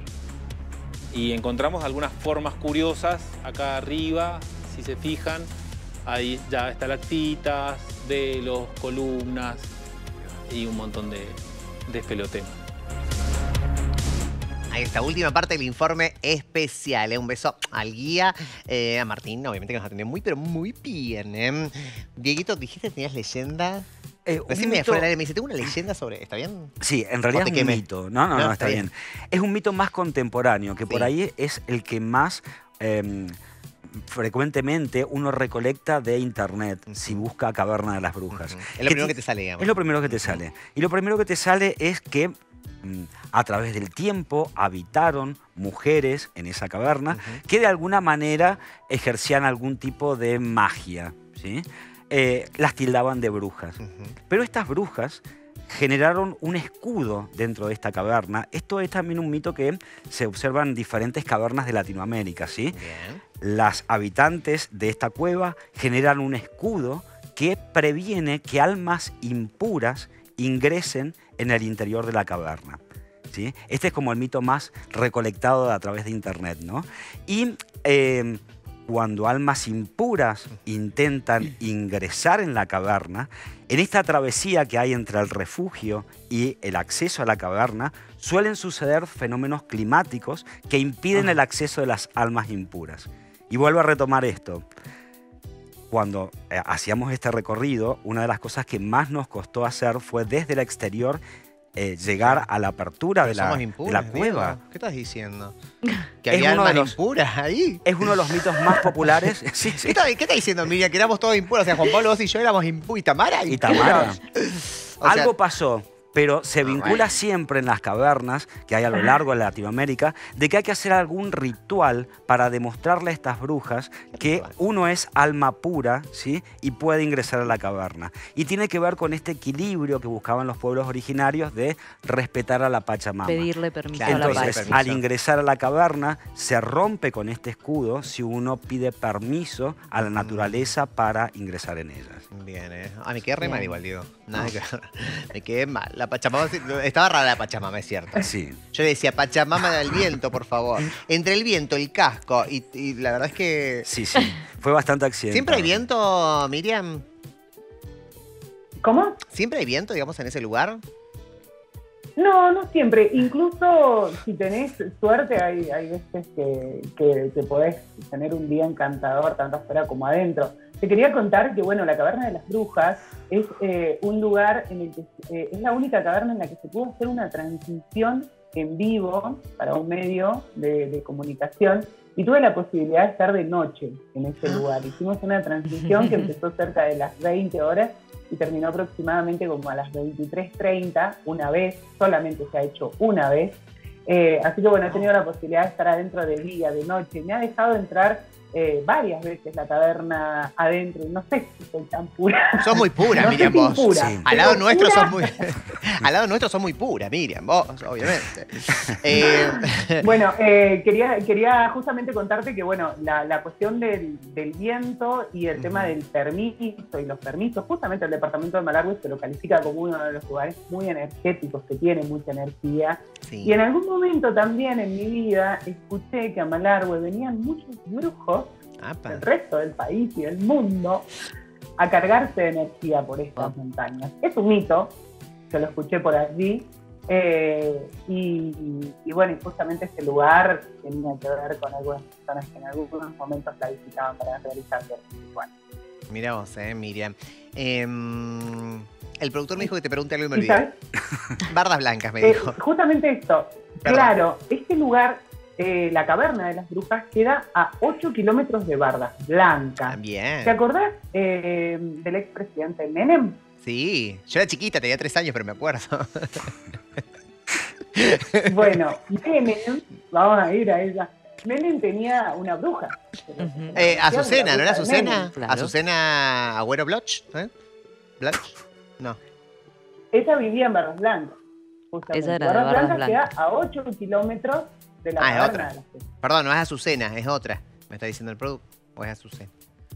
Y encontramos algunas formas curiosas acá arriba, si se fijan, ahí ya estalactitas, velos, columnas y un montón de pelotemas. Ahí está, última parte del informe especial. Un beso al guía, a Martín, obviamente que nos atendió muy, pero muy bien. Dieguito, dijiste que tenías leyenda. Recién me fue al aire y me dice, tengo una leyenda sobre... ¿Está bien? Sí, en realidad es un mito. No, está bien. Es un mito más contemporáneo, que por ahí es el que más... frecuentemente uno recolecta de internet si busca Caverna de las Brujas. Es lo primero que te sale, digamos. Es lo primero que te sale. Y lo primero que te sale es que a través del tiempo habitaron mujeres en esa caverna que de alguna manera ejercían algún tipo de magia, ¿sí? Las tildaban de brujas. Pero estas brujas generaron un escudo dentro de esta caverna. Esto es también un mito que se observa en diferentes cavernas de Latinoamérica, ¿sí? Bien. Las habitantes de esta cueva generan un escudo que previene que almas impuras ingresen en el interior de la caverna. ¿sí? Este es como el mito más recolectado a través de internet, ¿no? Y cuando almas impuras intentan ingresar en la caverna, en esta travesía que hay entre el refugio y el acceso a la caverna, suelen suceder fenómenos climáticos que impiden el acceso de las almas impuras. Y vuelvo a retomar esto. Cuando hacíamos este recorrido, una de las cosas que más nos costó hacer fue desde el exterior llegar a la apertura de la cueva. Diego. ¿Qué estás diciendo? ¿Que Es había uno de almas los- impuras ahí? Es uno de los mitos más populares. Sí, sí. ¿Qué está diciendo, Miriam? Que éramos todos impuros. O sea, Juan Pablo, vos y yo éramos impuros. ¿Y Tamara? Y Tamara. O sea, Algo pasó, pero se vincula siempre en las cavernas que hay a lo largo de Latinoamérica de que hay que hacer algún ritual para demostrarle a estas brujas que uno es alma pura, ¿sí? Y puede ingresar a la caverna. Y tiene que ver con este equilibrio que buscaban los pueblos originarios de respetar a la Pachamama. Pedirle permiso Claro, a la Entonces, Pacha. permiso. al ingresar a la caverna, se rompe con este escudo si uno pide permiso a la naturaleza para ingresar en ellas. Bien, Ah, me quedé re mal Bien. igual, Diego. Nada que ver. Me quedé mal. La Pachamama, estaba rara la Pachamama, es cierto. Sí. Yo le decía, Pachamama del viento, por favor. Entre el viento, el casco, y la verdad es que... Sí, sí. Fue bastante accidentado. ¿Siempre hay viento, Miriam? ¿Cómo? ¿Siempre hay viento, digamos, en ese lugar? No, no siempre. Incluso si tenés suerte, hay veces que podés tener un día encantador, tanto afuera como adentro. Te quería contar que, bueno, la Caverna de las Brujas es un lugar en el que es la única caverna en la que se pudo hacer una transmisión en vivo para un medio de comunicación, y tuve la posibilidad de estar de noche en ese lugar. Hicimos una transmisión que empezó cerca de las 20 horas y terminó aproximadamente como a las 23:30, una vez, solamente se ha hecho una vez. Así que bueno, he tenido la posibilidad de estar adentro de día, de noche. Me ha dejado entrar varias veces la caverna adentro, y no sé si soy tan pura. Sos muy pura, No sé Miriam, si vos. pura, Sí. Al lado pero nuestro pura- sos muy... Al lado nuestro sos muy pura, Miriam, vos, obviamente. Bueno, quería justamente contarte que, bueno, la cuestión del viento y el tema del permiso y los permisos, justamente el departamento de Malargüe se lo califica como uno de los lugares muy energéticos, que tiene mucha energía. Sí. Y en algún momento también en mi vida escuché que a Malargüe venían muchos brujos Apa. del resto del país y del mundo a cargarse de energía por estas montañas. Es un mito, que lo escuché por allí, y bueno, y justamente este lugar tenía que ver con algunas personas que en algunos momentos la visitaban para realizar ciertos rituales. Mirá vos, Miriam. El productor me dijo que te pregunte algo y me ¿Y olvidé. sabes? Bardas blancas, me dijo. Justamente esto, Perdón. claro, este lugar, la Caverna de las Brujas, queda a 8 kilómetros de Bardas Blancas. Bien. ¿Te acordás del expresidente Menem? Sí, yo era chiquita, tenía 3 años, pero me acuerdo. Bueno, Menem, vamos a ir a ella. Menem tenía una bruja. Ujú. Azucena, ¿no era La bruja de Azucena? Menem. Claro. Azucena Agüero Bloch, ¿eh? ¿Bloch? No. Ella vivía en Barras Blancas. justamente. Esa era de Barras Blancas queda a 8 kilómetros de la Ah, es Caverna otra. de las Brujas. Perdón, no es Azucena, es otra. Me está diciendo el producto. ¿O es Azucena?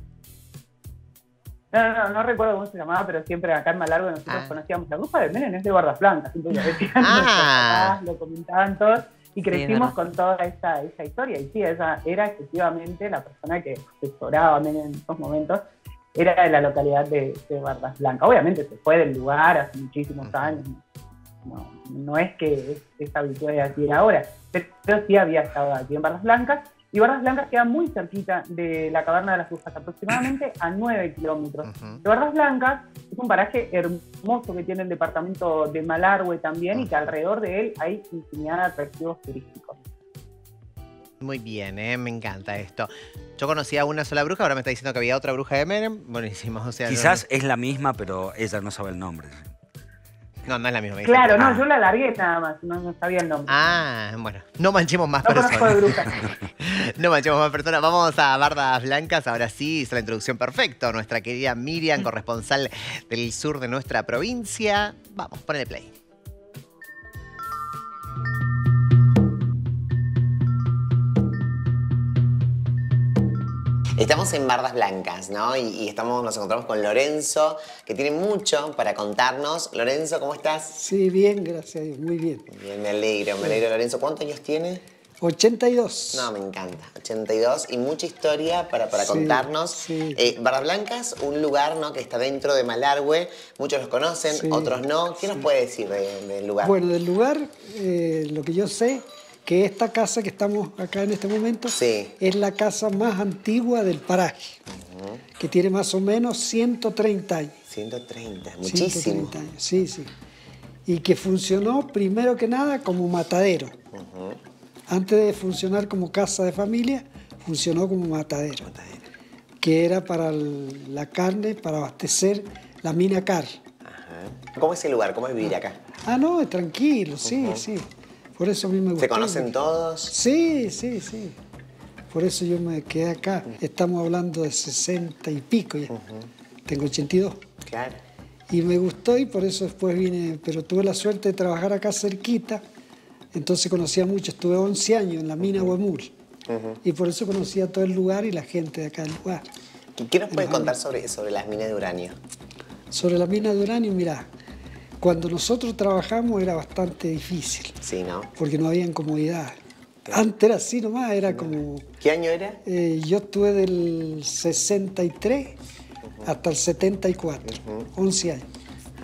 No recuerdo cómo se llamaba, pero siempre acá en Malargüe nosotros Ah. conocíamos la bruja de Menem, es de Barras Blancas, siempre lo decían Ah. nuestros papás, lo comentaban todos, y Sí, es crecimos verdad. con toda esa historia, y sí, esa era efectivamente la persona que asesoraba a Menem en esos momentos, era de la localidad de Barras Blancas. Obviamente se fue del lugar hace muchísimos años, no es que es habitual de aquí ahora, pero sí había estado aquí en Barras Blancas, y Barras Blancas queda muy cerquita de la Caverna de las Brujas, aproximadamente a 9 kilómetros. Ujú. De Barras Blancas es un paraje hermoso que tiene el departamento de Malargüe también, y que alrededor de él hay infinidad de atractivos turísticos. Muy bien, me encanta esto. Yo conocía a una sola bruja, ahora me está diciendo que había otra bruja de Menem. Buenísimo, o sea... Quizás es la misma, pero ella no sabe el nombre. No, no es la misma. me dice. Claro, Ah. no, yo la largué nada más, no sabía el nombre. Ah, bueno, no manchemos más No conozco de personas. brujas. No manchemos más personas. Vamos a Bardas Blancas. Ahora sí, hizo la introducción perfecta. Nuestra querida Miriam, corresponsal del sur de nuestra provincia. Vamos, ponle play. Estamos en Bardas Blancas, ¿no? Y nos encontramos con Lorenzo, que tiene mucho para contarnos. Lorenzo, ¿cómo estás? Sí, bien, gracias a Dios, muy bien. Bien, me alegro, Lorenzo. ¿Cuántos años tiene? 82. No, me encanta. 82 y mucha historia para contarnos. Sí. Bardas Blancas, un lugar, ¿no?, que está dentro de Malargüe. Muchos los conocen, Sí. otros no. ¿Qué nos puede decir del lugar? Bueno, del lugar, lo que yo sé, que esta casa que estamos acá en este momento Sí. es la casa más antigua del paraje, que tiene más o menos 130 años. 130, muchísimo. 130 años, sí, sí. Y que funcionó primero que nada como matadero. Antes de funcionar como casa de familia, funcionó como matadero. Que era para la carne, para abastecer la mina Car. Ajá. ¿Cómo es el lugar? ¿Cómo es vivir acá? Ah, no, es tranquilo, sí, sí. Por eso a mí me gustó. ¿Se conocen todos? Sí, sí, sí. Por eso yo me quedé acá. Estamos hablando de 60 y pico ya. Tengo 82. Claro. Y me gustó y por eso después vine, pero tuve la suerte de trabajar acá cerquita, entonces conocía mucho, estuve 11 años en la mina Huemul, y por eso conocía todo el lugar y la gente de acá del lugar. ¿Qué nos puedes contar sobre las minas de uranio? Sobre la mina de uranio, mira, cuando nosotros trabajamos era bastante difícil, Sí, ¿no? porque no había comodidad. Antes era así nomás, era como... ¿Qué año era? Yo estuve del 63 hasta el 74, 11 años.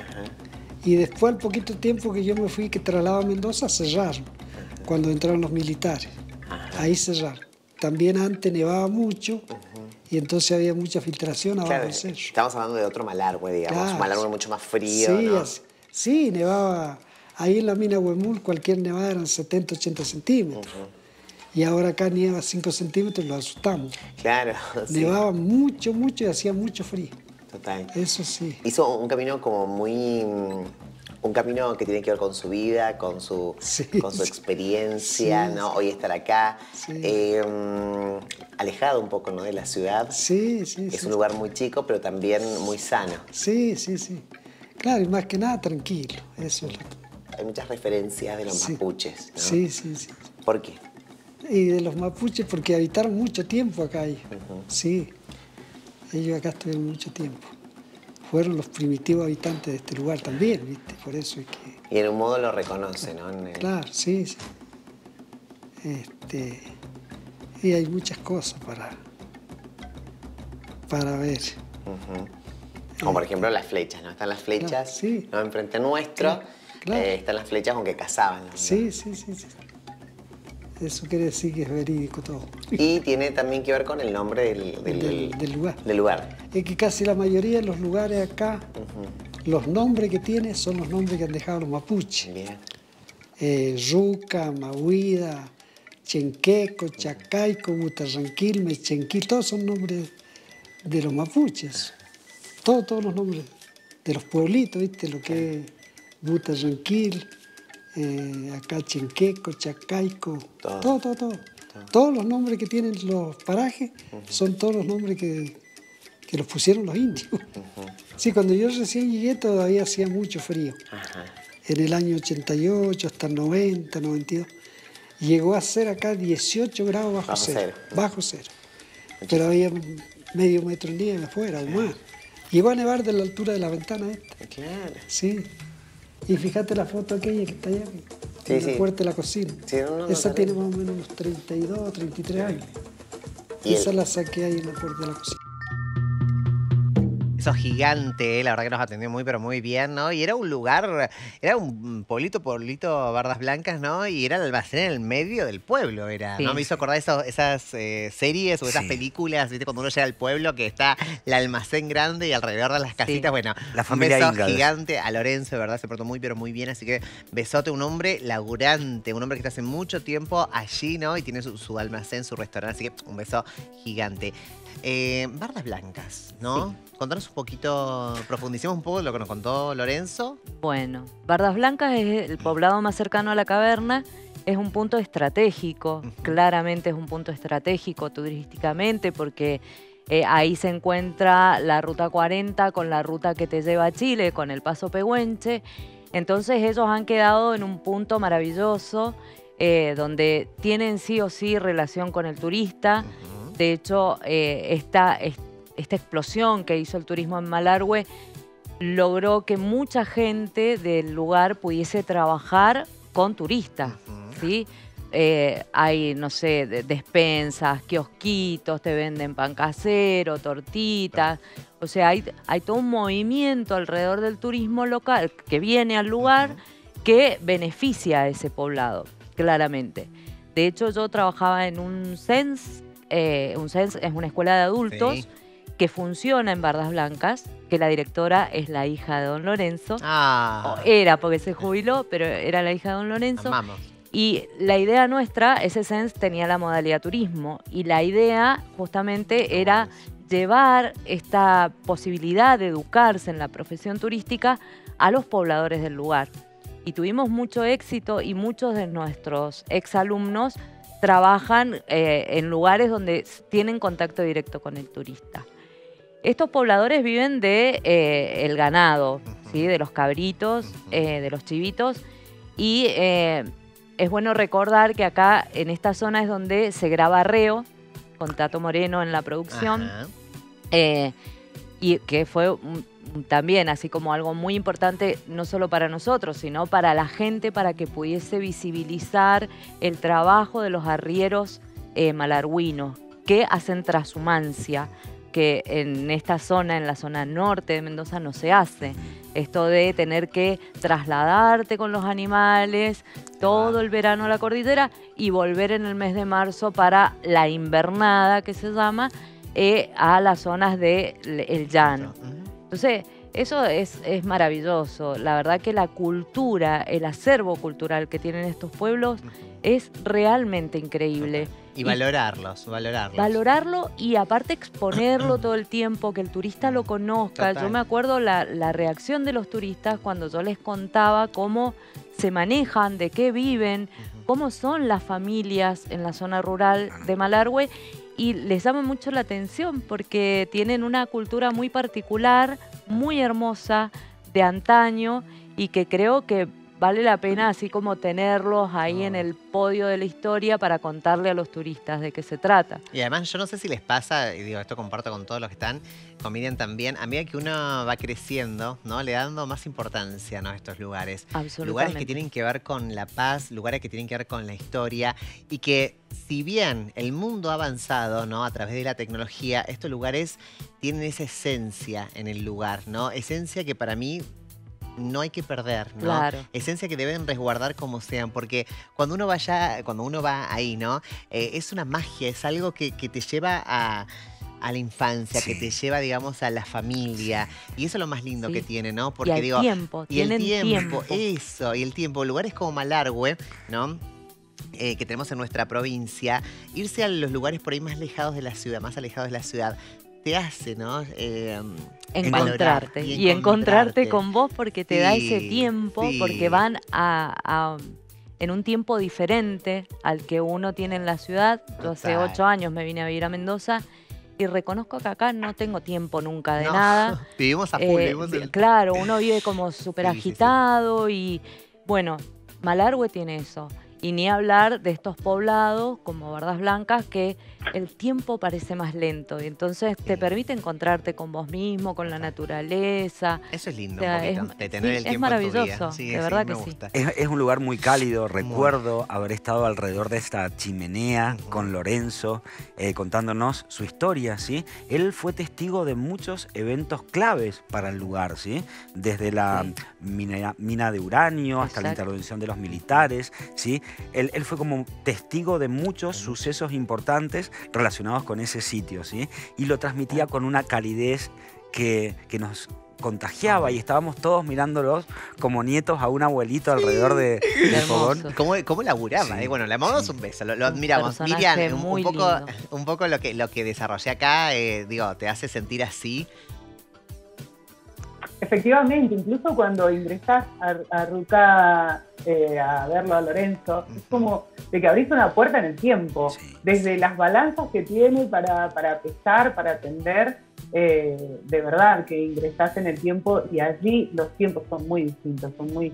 Y después, al poquito tiempo que yo me fui, que trasladaba a Mendoza, cerraron, cuando entraron los militares. Ahí cerraron. También antes nevaba mucho y entonces había mucha filtración abajo del cerro. Estamos hablando de otro Malargüe, digamos. Claro. Malargüe mucho más frío, Sí, ¿no? sí, nevaba. Ahí en la mina Huemul cualquier nevada eran 70, 80 centímetros. Y ahora acá nieva 5 centímetros y lo asustamos. Claro, sí. Nevaba mucho, mucho y hacía mucho frío. Total. Eso sí. Hizo un camino como muy... Un camino que tiene que ver con su vida, con su experiencia, Sí, ¿no? sí. Hoy estar acá. Sí. Alejado un poco, ¿no?, de la ciudad. Sí, sí, Es sí. un lugar muy chico, pero también muy sano. Sí, sí, sí. Claro, y más que nada tranquilo. Eso es lo Hay muchas referencias de los Sí. mapuches, ¿no? Sí, sí, sí. ¿Por qué? Y de los mapuches porque habitaron mucho tiempo acá ellos. Sí. Ellos acá estuvieron mucho tiempo. Fueron los primitivos habitantes de este lugar también, ¿viste? Por eso es que... Y en un modo lo reconoce, ¿no? Claro, sí, sí. Y hay muchas cosas para ver. Como por ejemplo las flechas, ¿no? Están las flechas, Claro, sí. ¿no?, enfrente nuestro. Claro. Están las flechas con que cazaban, ¿no? Sí, sí, sí, sí. Eso quiere decir que es verídico todo. Y tiene también que ver con el nombre del lugar. Del lugar. Es que casi la mayoría de los lugares acá, los nombres que tiene son los nombres que han dejado los mapuches. Bien. Ruca, Mahuida, Chenqueco, Chacaico, Butarranquil, Mechenquil, todos son nombres de los mapuches. Todos los nombres de los pueblitos, ¿viste? Lo que es Butarranquil, acá Chenqueco, Chacaico, todo. Todos los nombres que tienen los parajes son todos los nombres que los pusieron los indios. Sí, cuando yo recién llegué todavía hacía mucho frío. En el año 88 hasta el 90, 92. Llegó a ser acá 18 grados bajo cero. Bajo cero. Pero había medio metro de nieve afuera o más. Llegó a nevar de la altura de la ventana esta. Claro. Sí. Y fíjate la foto aquella que está allá, en la puerta de la cocina. Sí, no, Esa tiene más o menos unos 32, 33 años. Y esa la saqué ahí en la puerta de la cocina. Eso gigante, la verdad que nos atendió muy, pero muy bien, ¿no? Y era un lugar, era un pueblito, Bardas Blancas, ¿no? Y era el almacén en el medio del pueblo, era, Sí. ¿no? Me hizo acordar esas series o esas películas, ¿viste? Cuando uno llega al pueblo que está el almacén grande y alrededor de las casitas, bueno, La familia un beso Ingalls. gigante a Lorenzo, de verdad, se portó muy, pero muy bien, así que besote, un hombre laburante, un hombre que está hace mucho tiempo allí, ¿no? Y tiene su almacén, su restaurante, así que un beso gigante. Bardas Blancas, ¿no? Contanos un poquito, profundicemos un poco lo que nos contó Lorenzo. Bueno, Bardas Blancas es el poblado más cercano a la caverna, es un punto estratégico, claramente es un punto estratégico turísticamente porque ahí se encuentra la ruta 40 con la ruta que te lleva a Chile, con el Paso Pehuenche. Entonces ellos han quedado en un punto maravilloso donde tienen sí o sí relación con el turista. De hecho, esta explosión que hizo el turismo en Malargüe logró que mucha gente del lugar pudiese trabajar con turistas, ¿sí? Hay, no sé, despensas, kiosquitos, te venden pan casero, tortitas. O sea, hay todo un movimiento alrededor del turismo local que viene al lugar que beneficia a ese poblado, claramente. De hecho, yo trabajaba en un CENS. Un CENS es una escuela de adultos que funciona en Bardas Blancas, que la directora es la hija de don Lorenzo. Era porque se jubiló, pero era la hija de don Lorenzo. Amamos. Y la idea nuestra, ese CENS tenía la modalidad turismo, y la idea justamente era llevar esta posibilidad de educarse en la profesión turística a los pobladores del lugar. Y tuvimos mucho éxito, y muchos de nuestros exalumnos trabajan en lugares donde tienen contacto directo con el turista. Estos pobladores viven de el ganado, ¿sí? De los cabritos, de los chivitos, y es bueno recordar que acá en esta zona es donde se graba Reo, con Tato Moreno en la producción, y que fue también así como algo muy importante, no solo para nosotros, sino para la gente, para que pudiese visibilizar el trabajo de los arrieros malargüinos, que hacen trashumancia, que en esta zona, en la zona norte de Mendoza, no se hace. Esto de tener que trasladarte con los animales todo el verano a la cordillera y volver en el mes de marzo para la invernada, que se llama, a las zonas del llano. Entonces, eso es maravilloso. La verdad que la cultura, el acervo cultural que tienen estos pueblos es realmente increíble. Y valorarlos. Valorarlo y aparte exponerlo todo el tiempo, que el turista lo conozca. Total. Yo me acuerdo la reacción de los turistas cuando yo les contaba cómo se manejan, de qué viven, cómo son las familias en la zona rural de Malargüe, y les llama mucho la atención porque tienen una cultura muy particular, muy hermosa, de antaño, y que creo que vale la pena así como tenerlos ahí en el podio de la historia para contarle a los turistas de qué se trata. Y además yo no sé si les pasa, y digo, esto comparto con todos los que están, con Miriam también, a medida que uno va creciendo, ¿no? Le dando más importancia, ¿no? A estos lugares. Absolutamente. Lugares que tienen que ver con la paz, lugares que tienen que ver con la historia, y que si bien el mundo ha avanzado, ¿no? A través de la tecnología, estos lugares tienen esa esencia en el lugar, ¿no? Esencia que para mí no hay que perder, ¿no? Claro. Esencia que deben resguardar como sean, porque cuando uno va ahí, ¿no? Es una magia, es algo que te lleva a la infancia, que te lleva, digamos, a la familia. Y eso es lo más lindo que tiene, ¿no? Porque y el tiempo, tienen tiempo. Eso, y el tiempo. Lugares como Malargüe, ¿no? Que tenemos en nuestra provincia, irse a los lugares por ahí más alejados de la ciudad, te hace, ¿no? Encontrarte. Y encontrarte con vos porque te da ese tiempo, porque van en un tiempo diferente al que uno tiene en la ciudad. Yo hace 8 años me vine a vivir a Mendoza y reconozco que acá no tengo tiempo nunca de nada. Vivimos a full. Claro, uno vive como súper agitado y bueno, Malargüe tiene eso. Y ni hablar de estos poblados como Bardas Blancas, que el tiempo parece más lento y entonces te permite encontrarte con vos mismo, con la naturaleza. Eso es lindo, O sea, un poquito, de tener el tiempo es maravilloso, en tu vida. Sí, de verdad me que gusta. Es un lugar muy cálido. Recuerdo haber estado alrededor de esta chimenea con Lorenzo, contándonos su historia, ¿sí? Él fue testigo de muchos eventos claves para el lugar, ¿sí? Desde la mina de uranio hasta la intervención de los militares, ¿sí? Él fue como testigo de muchos sucesos importantes relacionados con ese sitio, ¿sí? Y lo transmitía con una calidez que nos contagiaba y estábamos todos mirándolos como nietos a un abuelito alrededor del fogón. ¿Cómo laburaba? Bueno, le mandamos un beso, lo admiramos. Miriam, un poco lo que desarrollé acá, digo, te hace sentir así. Efectivamente, incluso cuando ingresás a Ruca a verlo a Lorenzo, es como de que abrís una puerta en el tiempo, desde las balanzas que tiene para pesar, para atender, de verdad que ingresás en el tiempo y allí los tiempos son muy distintos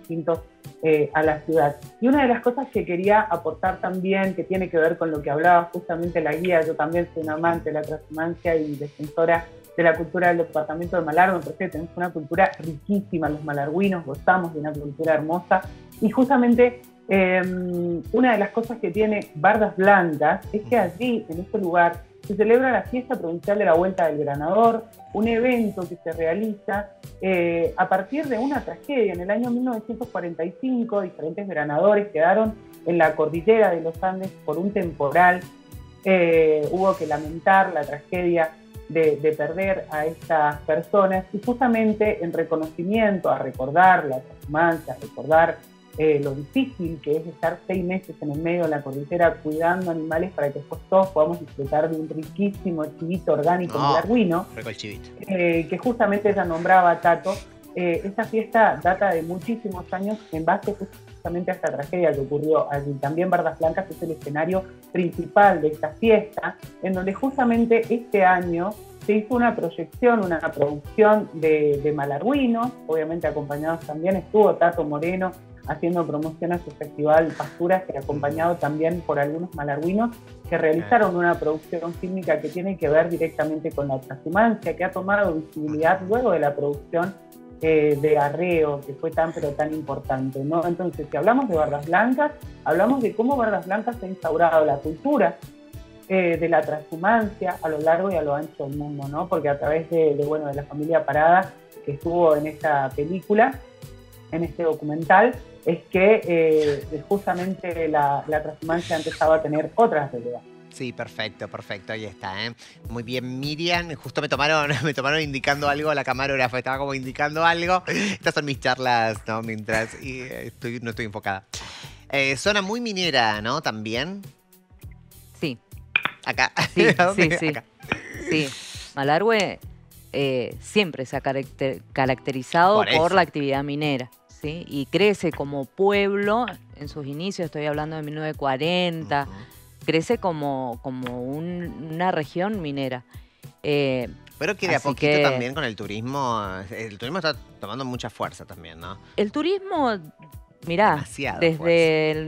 a la ciudad. Y una de las cosas que quería aportar también, que tiene que ver con lo que hablaba justamente la guía, yo también soy una amante de la transhumancia y defensora de la cultura del departamento de Malargüe, me parece que tenemos una cultura riquísima, los malargüinos gozamos de una cultura hermosa, y justamente una de las cosas que tiene Bardas Blancas es que allí, en este lugar, se celebra la fiesta provincial de la Vuelta del Granador, un evento que se realiza a partir de una tragedia. En el año 1945, diferentes granadores quedaron en la cordillera de los Andes por un temporal. Hubo que lamentar la tragedia de perder a estas personas, y justamente en reconocimiento a recordar la transhumancia, a recordar lo difícil que es estar 6 meses en el medio de la cordillera cuidando animales para que después todos podamos disfrutar de un riquísimo chivito orgánico malargüino, que justamente ella nombraba Tato. Esta fiesta data de muchísimos años en base justamente a esta tragedia que ocurrió allí. También Bardas Blancas es el escenario principal de esta fiesta, en donde justamente este año se hizo una proyección, una producción de malargüinos, obviamente acompañados también, estuvo Tato Moreno haciendo promoción a su festival Pasturas, que acompañado también por algunos malargüinos que realizaron una producción fílmica que tiene que ver directamente con la transhumancia, que ha tomado visibilidad luego de la producción de Arreo, que fue tan pero tan importante, ¿no? Entonces, si hablamos de Bardas Blancas, hablamos de cómo Bardas Blancas ha instaurado la cultura de la transhumancia a lo largo y a lo ancho del mundo, ¿no? Porque a través de la familia Parada, que estuvo en esta película, en este documental, es que justamente la transhumancia ha empezado a tener otras relevancias. Sí, perfecto, ahí está, ¿eh? Muy bien, Miriam. Justo me tomaron indicando algo, la camarógrafa estaba como indicando algo. Estas son mis charlas, ¿no? Mientras no estoy enfocada. Zona muy minera, ¿no? También. Sí. Acá. Sí, sí. Acá. Sí. Malargüe siempre se ha caracterizado por la actividad minera, ¿sí? Y crece como pueblo en sus inicios, estoy hablando de 1940. Crece como una región minera. Pero que de a poquito también con el turismo está tomando mucha fuerza también, ¿no? El turismo, mirá, desde el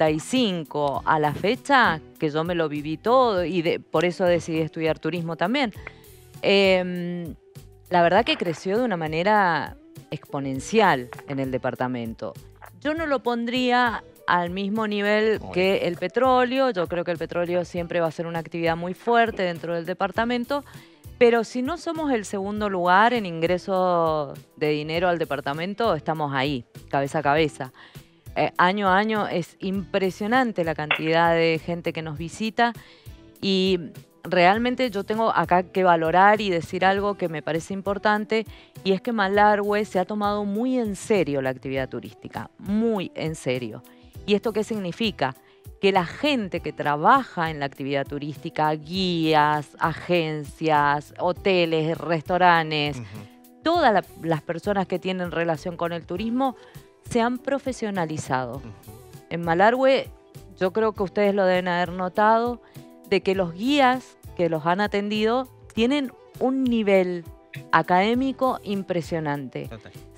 95 a la fecha, que yo me lo viví todo y por eso decidí estudiar turismo también, la verdad que creció de una manera exponencial en el departamento. Yo no lo pondría al mismo nivel que el petróleo. Yo creo que el petróleo siempre va a ser una actividad muy fuerte dentro del departamento, pero si no somos el segundo lugar en ingreso de dinero al departamento, estamos ahí, cabeza a cabeza. Año a año es impresionante la cantidad de gente que nos visita, y realmente yo tengo acá que valorar y decir algo que me parece importante, y es que Malargüe se ha tomado muy en serio la actividad turística, muy en serio. ¿Y esto qué significa? Que la gente que trabaja en la actividad turística, guías, agencias, hoteles, restaurantes, todas las personas que tienen relación con el turismo se han profesionalizado. En Malargüe, yo creo que ustedes lo deben haber notado, de que los guías que los han atendido tienen un nivel académico impresionante.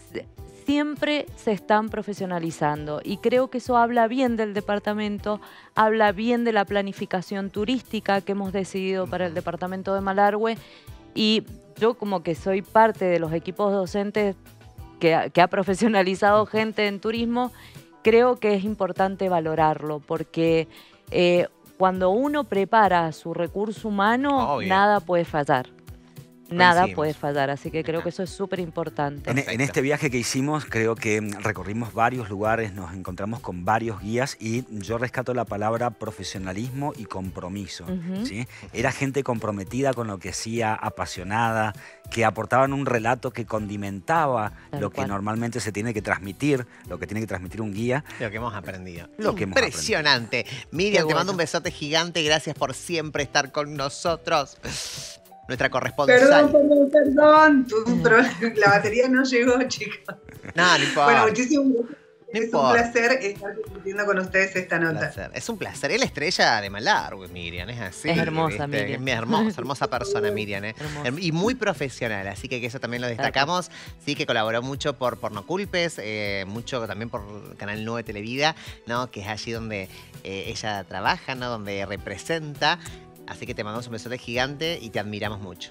Siempre se están profesionalizando, y creo que eso habla bien del departamento, habla bien de la planificación turística que hemos decidido para el departamento de Malargüe, y yo como que soy parte de los equipos docentes que ha profesionalizado gente en turismo, creo que es importante valorarlo, porque cuando uno prepara su recurso humano, nada puede fallar. Nada puede fallar, así que creo que eso es súper importante. En este viaje que hicimos, creo que recorrimos varios lugares, nos encontramos con varios guías, y yo rescato la palabra profesionalismo y compromiso. ¿Sí? Era gente comprometida con lo que hacía, apasionada, que aportaban un relato que condimentaba lo que normalmente se tiene que transmitir, lo que tiene que transmitir un guía. Lo que hemos aprendido. Impresionante. Miriam, te mando un besote gigante, gracias por siempre estar con nosotros. Nuestra corresponsal. Perdón. La batería no llegó, chicos. No importa. Bueno, muchísimas gracias No es importa. un placer estar compartiendo con ustedes esta nota. Placer. Es un placer. Es la estrella de Malargüe, Miriam, es así. Es hermosa, ¿viste? Miriam. Es hermosa, hermosa persona, Miriam. Hermosa. Y muy profesional, así que eso también lo destacamos. Sí, que colaboró mucho por No Culpes, mucho también por Canal 9 Televida, ¿no? Que es allí donde ella trabaja, ¿no? Donde representa. Así que te mandamos un besote gigante y te admiramos mucho.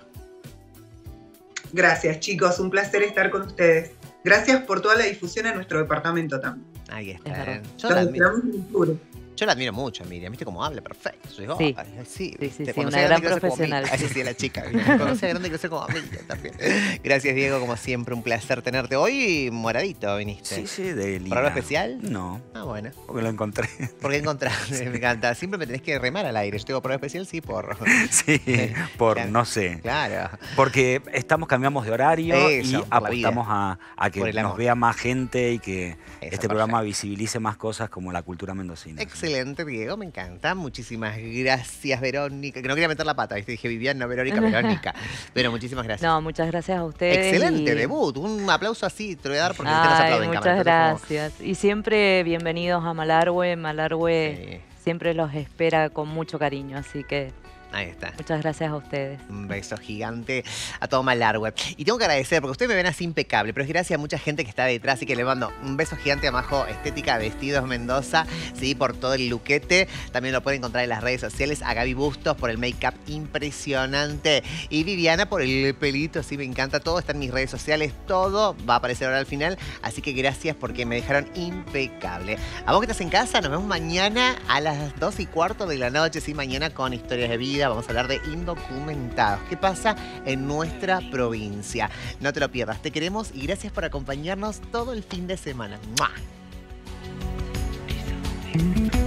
Gracias, chicos. Un placer estar con ustedes. Gracias por toda la difusión en nuestro departamento también. Ahí está. Es verdad. Yo Los la admiro. esperamos en octubre. Yo la admiro mucho, Miriam. ¿Viste cómo habla? Perfecto. Yo digo, Sí. ay, sí, Sí, sí, te sí, conocí una a gran grande y crecer como profesional. Miriam. Así sí, la chica. Conocí a grande y crecer como Miriam también. Gracias, Diego. Como siempre, un placer tenerte. Hoy moradito viniste. Sí, sí, de Lina. ¿Por algo especial? No, Ah, bueno. porque lo encontré. Porque encontraste, me encanta. Siempre me tenés que remar al aire. Yo digo, por algo especial, sí, por... Sí, por Claro. no sé. Claro. Porque cambiamos de horario Eso, y por la vida. apostamos a que Por el nos amor. vea más gente y que Eso, este programa perfecto. visibilice más cosas como la cultura mendocina. Excelente, Diego, me encanta. Muchísimas gracias, Verónica. Que no quería meter la pata, ¿viste? Dije Viviana, Verónica, Verónica. Pero muchísimas gracias. No, muchas gracias a ustedes. Excelente y- debut. Un aplauso así, te lo voy a dar porque ustedes nos Ay, aplauden. muchas cámara. Entonces, gracias. Y siempre bienvenidos a Malargüe. Malargüe Sí. siempre los espera con mucho cariño, así que Ahí está. muchas gracias a ustedes. Un beso gigante a todo Malargüe. Y tengo que agradecer, porque ustedes me ven así impecable, pero es gracias a mucha gente que está detrás y que le mando un beso gigante a Majo Estética Vestidos Mendoza, sí, por todo el luquete. También lo pueden encontrar en las redes sociales. A Gaby Bustos por el make-up impresionante. Y Viviana por el pelito, sí, me encanta. Todo está en mis redes sociales, todo va a aparecer ahora al final. Así que gracias porque me dejaron impecable. A vos que estás en casa, nos vemos mañana a las 2:15 de la noche, sí, mañana con Historias de Vida. Vamos a hablar de indocumentados. ¿Qué pasa en nuestra provincia? No te lo pierdas, te queremos y gracias por acompañarnos todo el fin de semana. ¡Mua!